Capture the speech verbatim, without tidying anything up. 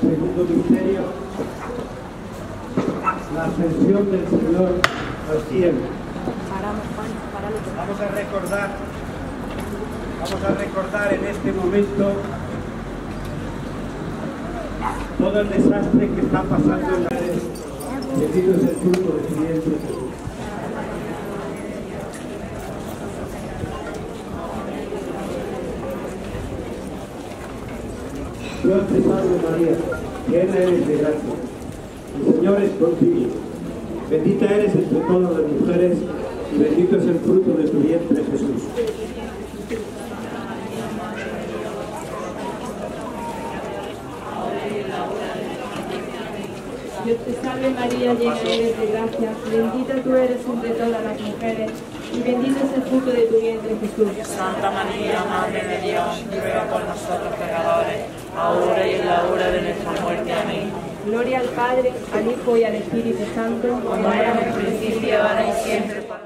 Segundo misterio, la ascensión del Señor al cielo. Vamos a recordar, vamos a recordar en este momento todo el desastre que está pasando en la red. Bendito es el fruto de tu vientre, Jesús. Dios te salve María, llena eres de gracia. El Señor es contigo. Bendita eres entre todas las mujeres y bendito es el fruto de tu vientre, Jesús. Dios te salve María, llena eres de gracia, bendita tú eres entre todas las mujeres, y bendito es el fruto de tu vientre, Jesús. Santa María, Madre de Dios, ruega por nosotros pecadores, ahora y en la hora de nuestra muerte. Amén. Gloria al Padre, al Hijo y al Espíritu Santo, Como era en el principio, ahora y siempre, para